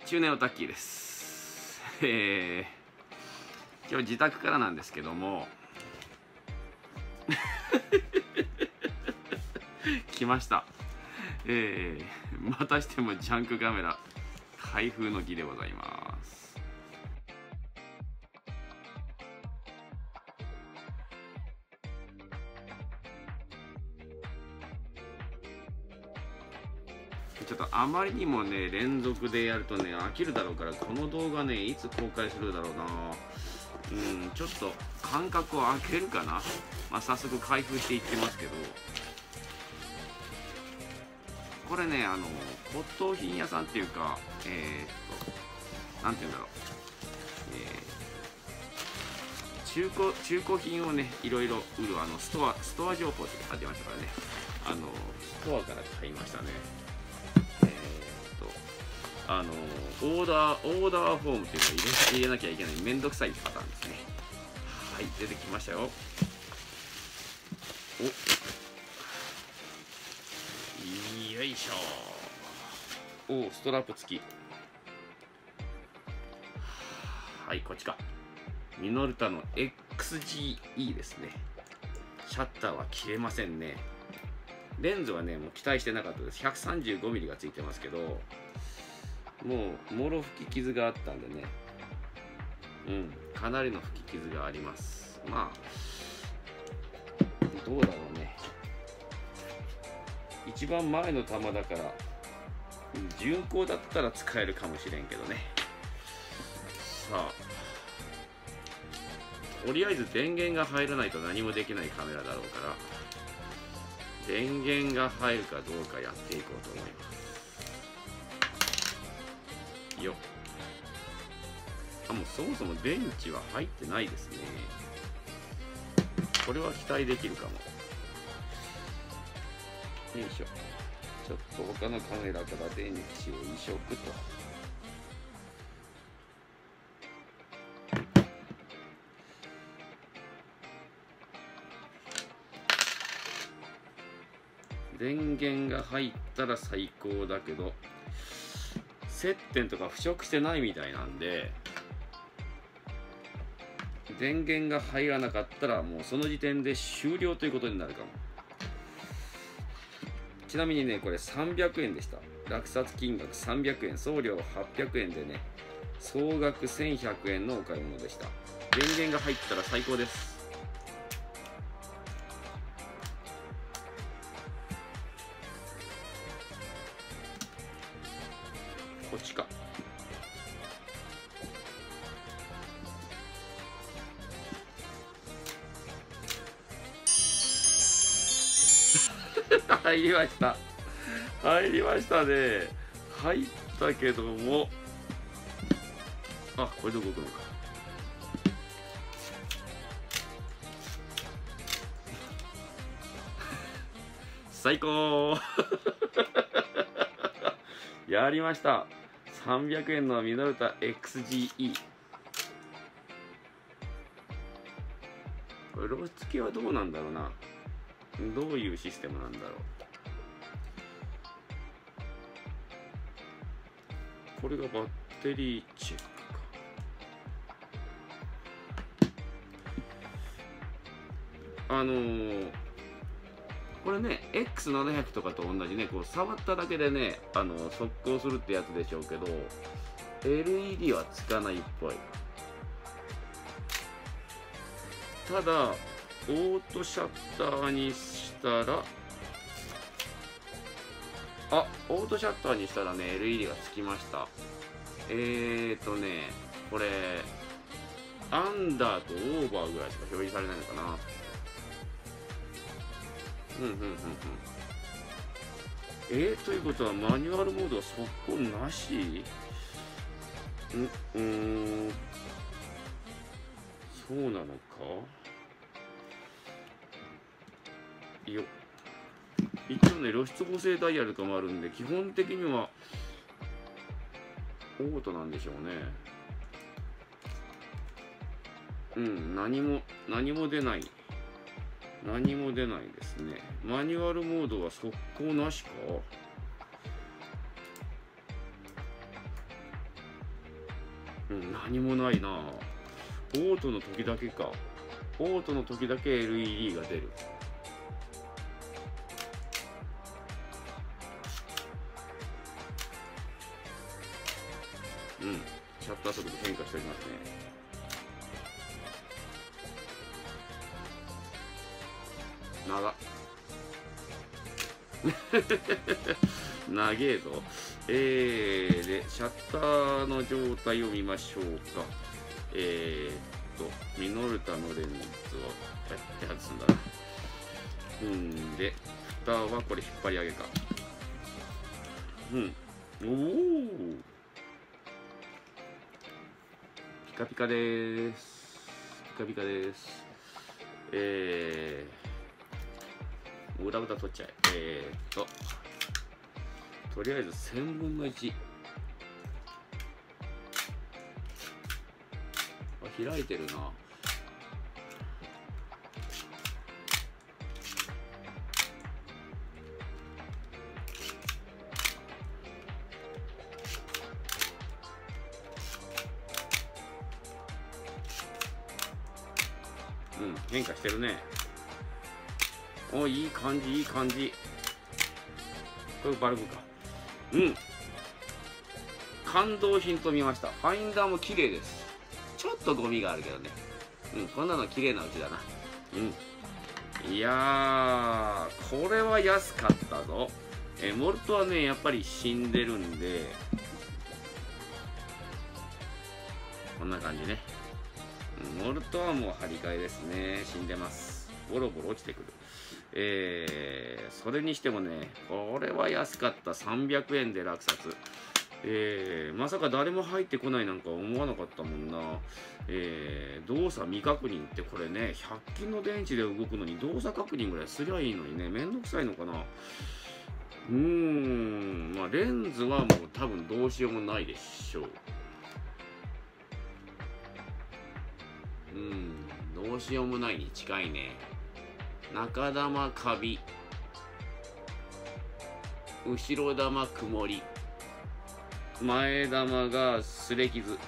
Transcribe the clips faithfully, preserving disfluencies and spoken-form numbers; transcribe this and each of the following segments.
中年オタッキーです。えー、今日自宅からなんですけども来ました。えー、またしてもジャンクカメラ開封の儀でございます。ちょっとあまりにもね連続でやるとね飽きるだろうから、この動画ねいつ公開するだろうな。うんちょっと間隔を空けるかな。まあ早速開封していってますけど、これねあの骨董品屋さんっていうか、えー、っとなんて言うんだろう、えー、中古中古品をねいろいろ売るあのストアストア情報って書いてましたからね、あのストアから買いましたね。あのオーダーオーダーフォームっていうのを入れ入れなきゃいけないめんどくさいパターンですね。はい、出てきましたよ。およいしょ。おストラップ付き。はい、こっちか。ミノルタの エックスジーイー ですね。シャッターは切れませんね。レンズはねもう期待してなかったです。 ひゃくさんじゅうごミリ がついてますけど、もうもろ吹き傷があったんでね、うんかなりの吹き傷があります。まあどうだろうね、一番前の弾だから巡航だったら使えるかもしれんけどね。さあとりあえず電源が入らないと何もできないカメラだろうから、電源が入るかどうかやっていこうと思います。よっ、あもうそもそも電池は入ってないですね。これは期待できるかも。よいしょ。ちょっと他のカメラから電池を移植と。電源が入ったら最高だけど、接点とか腐食してないみたいなんで、電源が入らなかったらもうその時点で終了ということになるかも。ちなみにねこれさんびゃくえんでした。落札金額さんびゃくえん、送料はっぴゃくえんでね、総額せんひゃくえんのお買い物でした。電源が入ったら最高です。こっちか。入りました入りましたね。入ったけども、あこれで動くのか。最高やりました。さんびゃくえんのミノルタ エックスジーイー。 これ露出系はどうなんだろうな。どういうシステムなんだろう。これがバッテリーチェックか。あのー、これね エックスななひゃく とかと同じね、こう触っただけでねあの速攻するってやつでしょうけど、 エルイーディー はつかないっぽい。ただオートシャッターにしたら、あオートシャッターにしたらね エルイーディー がつきました。えーとねこれアンダーとオーバーぐらいしか表示されないのかな。うんうんうんうん。えー、ということはマニュアルモードは速攻なし？んうーんそうなのかよ。一応ね露出補正ダイヤルとかもあるんで、基本的にはオートなんでしょうね。うん何も何も出ない何も出ないですね。マニュアルモードは速攻なしか。 うん、何もないな。オートの時だけか。オートの時だけ エルイーディー が出る。うん、シャッター速度変化しておりますね。長っ長えぞ。えー、でシャッターの状態を見ましょうか。えー、っとミノルタのレンズをやって外すんだな。うんで蓋はこれ引っ張り上げか。うん、おおピカピカでーす。ピカピカです。えー、うだうだ取っちゃえ。えー、っととりあえずせんぶんのいち。あ、開いてるな。うん、変化してるね。お、いい感じ、いい感じ。これバルブか。うん。感動品と見ました。ファインダーも綺麗です。ちょっとゴミがあるけどね。うん、こんなの綺麗なうちだな。うん。いやー、これは安かったぞ。え、モルトはね、やっぱり死んでるんで、こんな感じね。モルトはもう張り替えですね。死んでます。ボロボロ落ちてくる。えー、それにしてもね、これは安かった。さんびゃくえんで落札。えー、まさか誰も入ってこないなんか思わなかったもんな。えー、動作未確認ってこれね、ひゃっ均の電池で動くのに動作確認ぐらいすりゃいいのにね、めんどくさいのかな。うーん、まあレンズはもう多分どうしようもないでしょう。うん、どうしようもないに近いね。中玉カビ、後ろ玉曇り、前玉が擦れ傷。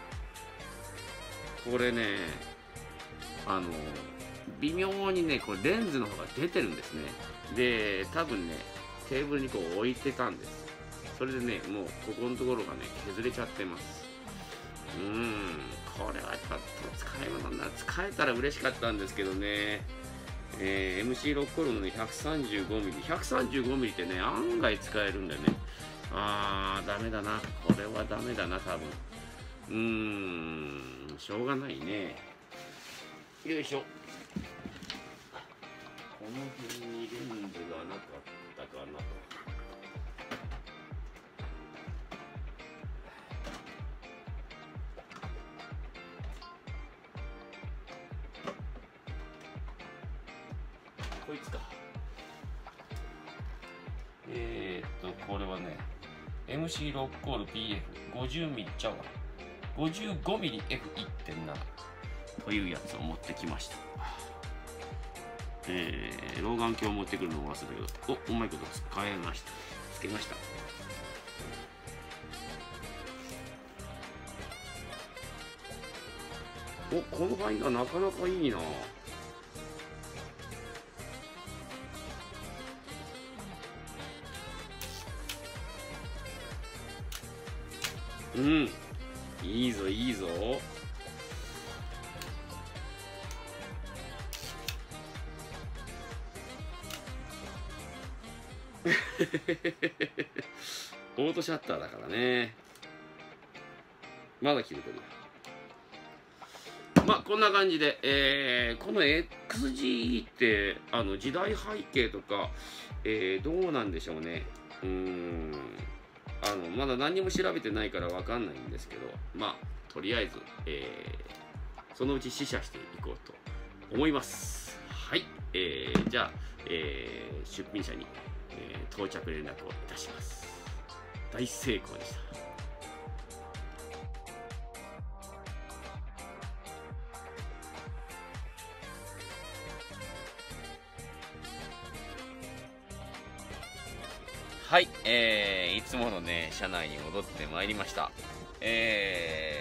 これね、あの微妙にね、これレンズの方が出てるんですね。で、多分ね、テーブルにこう置いてたんです。それでね、もうここのところがね、削れちゃってます。うーん、これはちょっと使い物な、使えたら嬉しかったんですけどね。えー、エムシー ロックオールの、ね、ひゃくさんじゅうごミリ、ひゃくさんじゅうごミリってね、案外使えるんだよね。あー、ダメだな。これはダメだな、多分。うーん、しょうがないね。よいしょ。この辺にレンズがなかったかなと。こいつか。えー、っとこれはね エムシー ロックオール ピーエフごじゅうミリ ちゃうわ ごじゅうごミリエフいってんなな というやつを持ってきました。えー、老眼鏡を持ってくるのを忘れたけど、お、うまいこと使えました。つけました。お、この範囲がなかなかいいな。うん、いいぞいいぞ。オートシャッターだからね。まだ切れてる。まあこんな感じで、えー、この エックスジー ってあの時代背景とか、えー、どうなんでしょうね。うーん、あのまだ何も調べてないから分かんないんですけど、まあとりあえず、えー、そのうち試写していこうと思います。はい、えー、じゃあ、えー、出品者に、えー、到着連絡をいたします。大成功でした。はい、えー、いつものね、車内に戻ってまいりました。え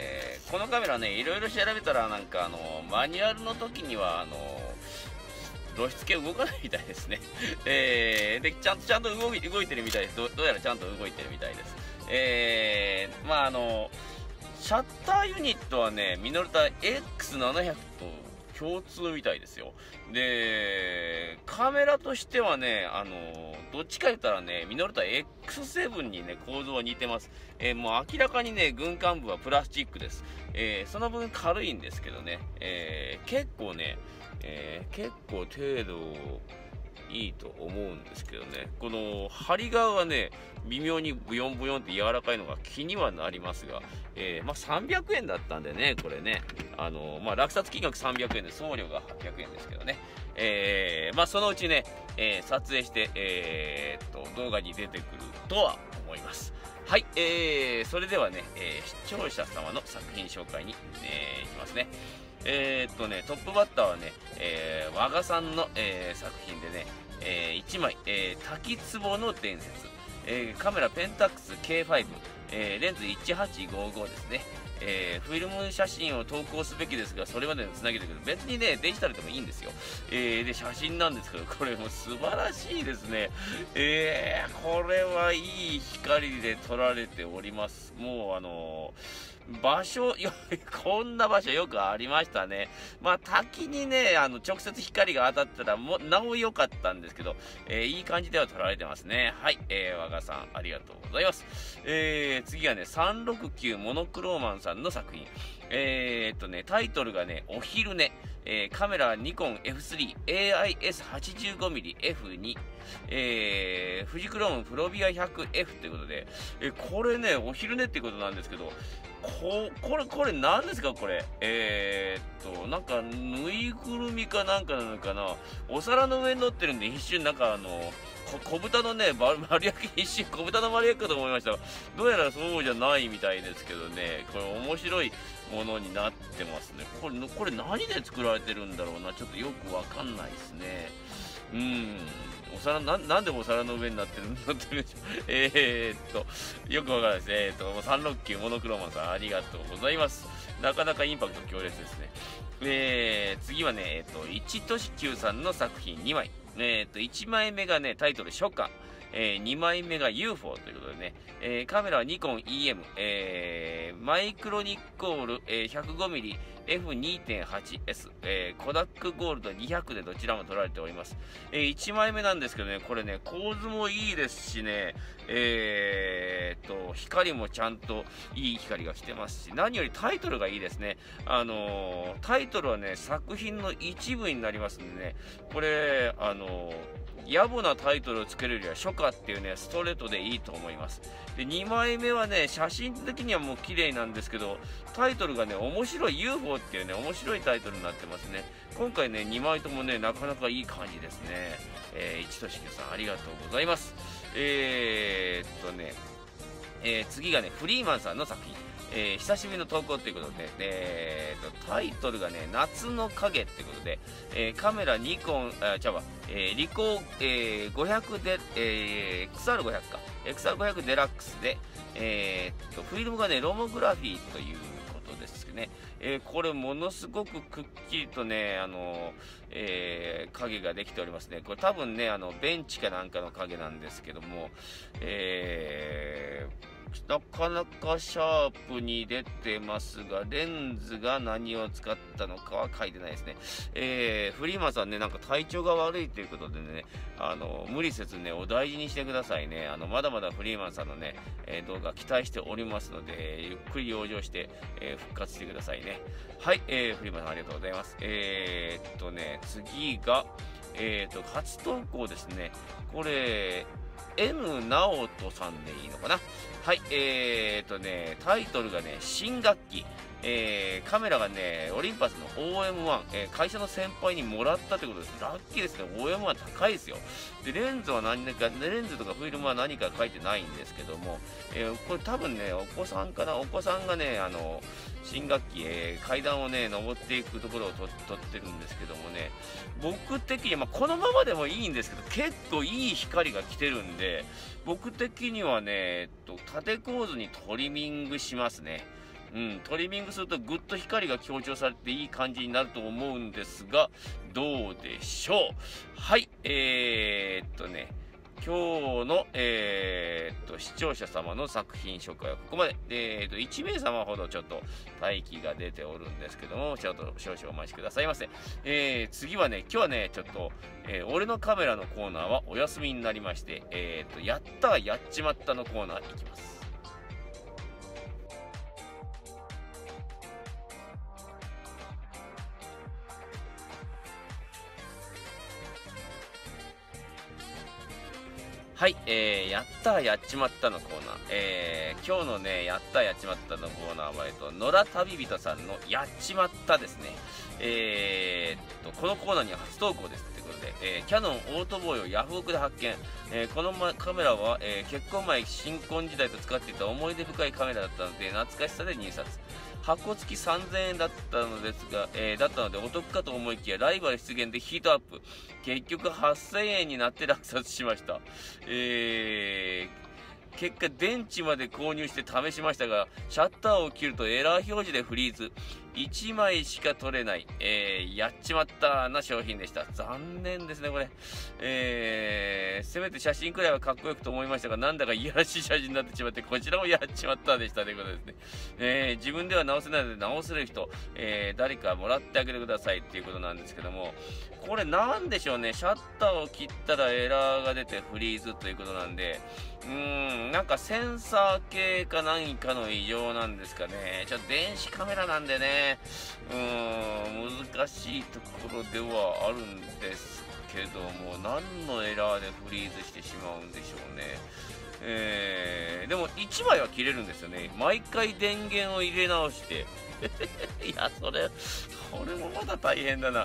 このカメラね、いろいろ調べたら、なんかあのマニュアルの時にはあの露出系動かないみたいですね。えー、で、ちゃんとちゃんと動い動いてるみたいです。ど。どうやらちゃんと動いてるみたいです。えー、まああの、シャッターユニットはね、ミノルタ エックスななひゃく と共通みたいですよ。で、カメラとしてはね、あの、どっちか言ったらね、ミノルタ エックスセブン にね、構造は似てます。えー、もう明らかにね、軍艦部はプラスチックです。えー、その分軽いんですけどね、えー、結構ね、えー、結構程度いいと思うんですけどね、この針側はね、微妙にブヨンブヨンって柔らかいのが気にはなりますが、えー、まあさんびゃくえんだったんでね、これね、あのー、まあ落札金額さんびゃくえんで送料がはっぴゃくえんですけどね、えー、まあそのうちね、えー、撮影して、えー、っと動画に出てくるとは思います。はい、えー、それではね、えー、視聴者様の作品紹介に、えー、いきますね。えー、っとね、トップバッターはね、えー、和賀さんの、えー、作品でね、えー、いちまい、えー、滝壺の伝説、えー、カメラペンタックス ケーファイブ、えー、レンズいちはちごごですね。えー、フィルム写真を投稿すべきですが、それまでにつなげてくる。別にね、デジタルでもいいんですよ。えー、で、写真なんですけど、これも素晴らしいですね。えー、これはいい光で撮られております。もう、あのー、場所よ、こんな場所よくありましたね。まあ、滝にね、あの、直接光が当たったら、もう、なお良かったんですけど、えー、いい感じでは撮られてますね。はい、えー、和賀さん、ありがとうございます。えー、次はね、さんろくきゅうモノクローマンさんの作品。えー、っとね、タイトルがね、お昼寝。えー、カメラはニコン エフスリー、エーアイエスはちじゅうごミリ、エフツー、えー、フジクロームプロビア ひゃくエフ ということで、えー、これね、お昼寝っていうことなんですけど、こ、これ、これ何ですかこれ。えー、っと、なんか、ぬいぐるみかなんかなのかな。お皿の上に乗ってるんで、一瞬なんかあの、こ小豚のね、丸焼き、一瞬小豚の丸焼きかと思いましたが、どうやらそうじゃないみたいですけどね、これ面白いものになってますね。これ、これ何で作られてるんだろうな。ちょっとよくわかんないですね。うん。お皿な、なんでお皿の上になってるんだってるんでしょう。えーっと、よくわからないですね。えーっと、さんろくきゅうモノクローマンさん、ありがとうございます。なかなかインパクト強烈ですね。えー、次はね、えーっと、いちとしきゅうさんの作品にまい。えーっと、いちまいめがね、タイトル初夏。えー、にまいめが ユーフォー ということでね、えー、カメラはニコン イーエム、えー、マイクロニッコール、えー、ひゃくごミリ、エフにてんはちエス、えー、コダックゴールドにひゃくでどちらも撮られております。えー、いちまいめなんですけどね、これね、構図もいいですしね、えー、っと、光もちゃんといい光が来てますし、何よりタイトルがいいですね。あのー、タイトルはね、作品の一部になりますんでね、これ、あのー、野暮なタイトルをつけるよりは初夏っていうね、ストレートでいいと思います。で、にまいめはね、写真的にはもう綺麗なんですけど、タイトルがね、面白い ユーフォー っていうね、面白いタイトルになってますね。今回ね、にまいともね、なかなかいい感じですね。えー、いちとしきゅうさんありがとうございます。えー、っとね、えー、次がね、フリーマンさんの作品。えー、久しぶりの投稿ということで、えー、とタイトルがね、夏の影ってことで、えー、カメラニコン、あ、ちゃうわ、えー、リコー、えー、ごひゃくで、えー、エックスアールごひゃく か、エックスアールごひゃく デラックスで、えー、とフィルムがね、ロモグラフィーということですね。えー、これものすごくくっきりとね、あの、えー、影ができておりますね。これ多分ね、あの、ベンチかなんかの影なんですけども、えー、なかなかシャープに出てますが、レンズが何を使ったのかは書いてないですね。えー、フリーマンさんね、なんか体調が悪いということでね、あの、無理せずね、お大事にしてくださいね。あの、まだまだフリーマンさんのね、えー、動画期待しておりますので、ゆっくり養生して、えー、復活してくださいね。はい、えー、フリーマンさんありがとうございます。えー、っとね、次が、えー、っと、初投稿ですね。これ、N 直人さんでいいのかな。はい、えーとね、タイトルがね、新学期。えー、カメラがね、オリンパスの オーエムワン、えー、会社の先輩にもらったということです。ラッキーですね、オーエムワン 高いですよ。で、レンズは何か、レンズとかフィルムは何か書いてないんですけども、えー、これ多分ね、お子さんかな、お子さんがね、あの、新学期、えー、階段をね、登っていくところを撮撮ってるんですけどもね、僕的に、まあ、このままでもいいんですけど、結構いい光が来てるんで、僕的にはね、えっと、縦構図にトリミングしますね。 うん、トリミングするとぐっと光が強調されていい感じになると思うんですが、どうでしょう。はい、えー、っとね、今日の、えー、っと視聴者様の作品紹介はここまで。えー、っといち名様ほどちょっと待機が出ておるんですけども、ちょっと少々お待ちくださいませ。えー、次はね、今日はね、ちょっと、えー、俺のカメラのコーナーはお休みになりまして、えー、っとやったーやっちまったのコーナーいきます。はい、えー、やったーやっちまったのコーナー。えー、今日のね、やったーやっちまったのコーナーは、えっと、野良旅人さんのやっちまったですね。えー、っと、このコーナーには初投稿ですってことで、えー、キヤノンオートボーイをヤフオクで発見。えー、この、ま、カメラは、えー、結婚前、新婚時代と使っていた思い出深いカメラだったので、懐かしさで入札。箱付きさんぜんえんだったのですが、えー、だったのでお得かと思いきやライバル出現でヒートアップ。結局はっせんえんになって落札しました。えー結果電池まで購入して試しましたが、シャッターを切るとエラー表示でフリーズ。いちまいしか撮れない、えー、やっちまったな商品でした。残念ですねこれ。えー、せめて写真くらいはかっこよくと思いましたが、なんだかいやらしい写真になってしまって、こちらもやっちまったでしたということですね。えー、自分では直せないので直せる人、えー、誰かもらってあげてくださいっていうことなんですけども、これなんでしょうね。シャッターを切ったらエラーが出てフリーズということなんで、うーん、なんかセンサー系か何かの異常なんですかね。ちょっと電子カメラなんでね、うーん、難しいところではあるんですけども、何のエラーでフリーズしてしまうんでしょうね。えー、でもいちまいは切れるんですよね。毎回電源を入れ直していやそれこれもまだ大変だな。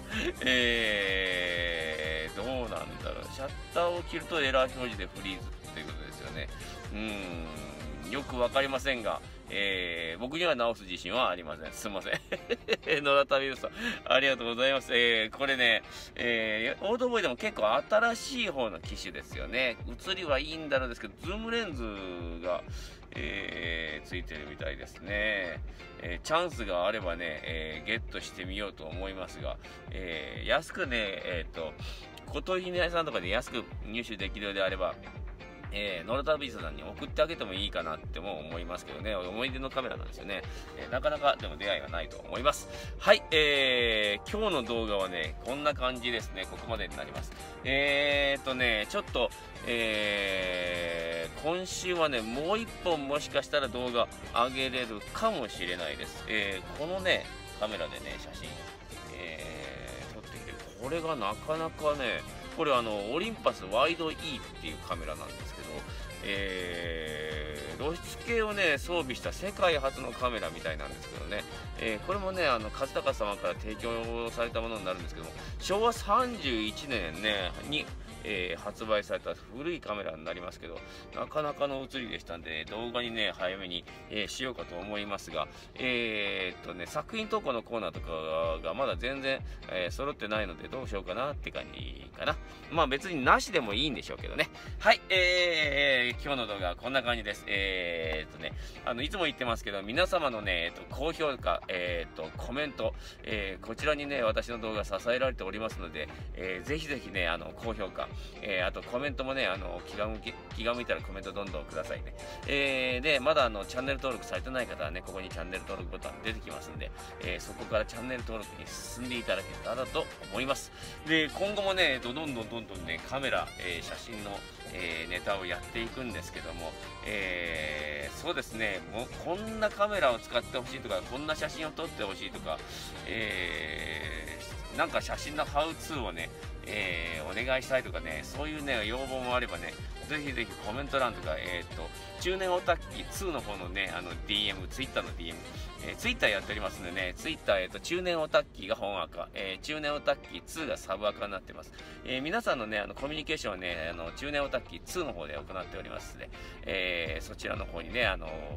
えー、どうなんだろう。シャッターを切るとエラー表示でフリーズということですよね。うーん、よくわかりませんが、えー、僕には直す自信はありません。すいません。野良旅人さん、ありがとうございます。えー、これね、えー、オートボーイでも結構新しい方の機種ですよね。映りはいいんだろうですけど、ズームレンズが、えー、ついてるみたいですね。えー、チャンスがあればね、えー、ゲットしてみようと思いますが、えー、安くね、えっと、琴姫屋さんとかで安く入手できるようであれば、えー、ノルタビーズさんに送ってあげてもいいかなっても思いますけどね。思い出のカメラなんですよね。えー、なかなかでも出会いがないと思います。はい、えー、今日の動画はね、こんな感じですね。ここまでになります。えーっとね、ちょっと、えー、今週はね、もう一本もしかしたら動画上げれるかもしれないです。えー、このね、カメラでね、写真、えー、撮ってきて、これがなかなかね、これあのオリンパスワイド E っていうカメラなんですけど、えー、露出系をね装備した世界初のカメラみたいなんですけどね、えー、これもねあの勝高様から提供されたものになるんですけども、しょうわさんじゅういちねんねに、えー、発売された古いカメラになりますけど、なかなかの写りでしたんで、ね、動画にね早めに、えー、しようかと思いますが、えー、っとね作品投稿のコーナーとかがまだ全然、えー、揃ってないのでどうしようかなって感じかな。まあ別になしでもいいんでしょうけどね。はい、えー、今日の動画はこんな感じです。えー、っとね、あのいつも言ってますけど、皆様のね、えっと高評価、えー、っとコメント、えー、こちらにね私の動画支えられておりますので、えー、ぜひぜひねあの高評価、えー、あとコメントもねあの気が向き気が向いたらコメントどんどんくださいね。えー、でまだあのチャンネル登録されてない方はねここにチャンネル登録ボタン出てきますんで、えー、そこからチャンネル登録に進んでいただけたらと思います。で今後もねどんどんどんどんどんねカメラ、えー、写真の、えー、ネタをやっていくんですけども、えー、そうですねもうこんなカメラを使ってほしいとかこんな写真を撮ってほしいとか、えー、なんか写真のハウツーをねえー、お願いしたいとかね、そういうね要望もあればね、ぜひぜひコメント欄とか、えー、と中年オタッキーツーの方のねあの ディーエム、ツイッターの ディーエム、えー、ツイッターやっておりますんでね、ツイッター、えー、と中年オタッキーが本アカ、えー、中年オタッキーツーがサブアカになってます。えー、皆さんのねあのコミュニケーションはねあの中年オタッキーツーの方で行っておりますので、えー、そちらの方にねあの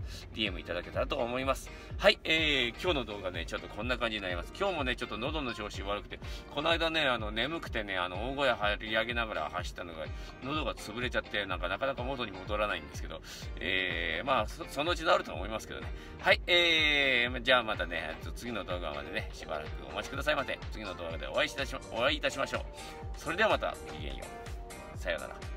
ディーエム いただけたらと思います。はい、えー、今日の動画ね、ちょっとこんな感じになります。今日もね、ちょっと喉の調子悪くて、この間ね、あの、眠くてね、あの、大声張り上げながら走ったのが、喉が潰れちゃって、なんかなかなか元に戻らないんですけど、えー、まあ、そ, そのうち治ると思いますけどね。はい、えー、じゃあまたね、次の動画までね、しばらくお待ちくださいませ。次の動画でお会いいたしま、お会いいたしましょう。それではまた、ごきげんよう。さようなら。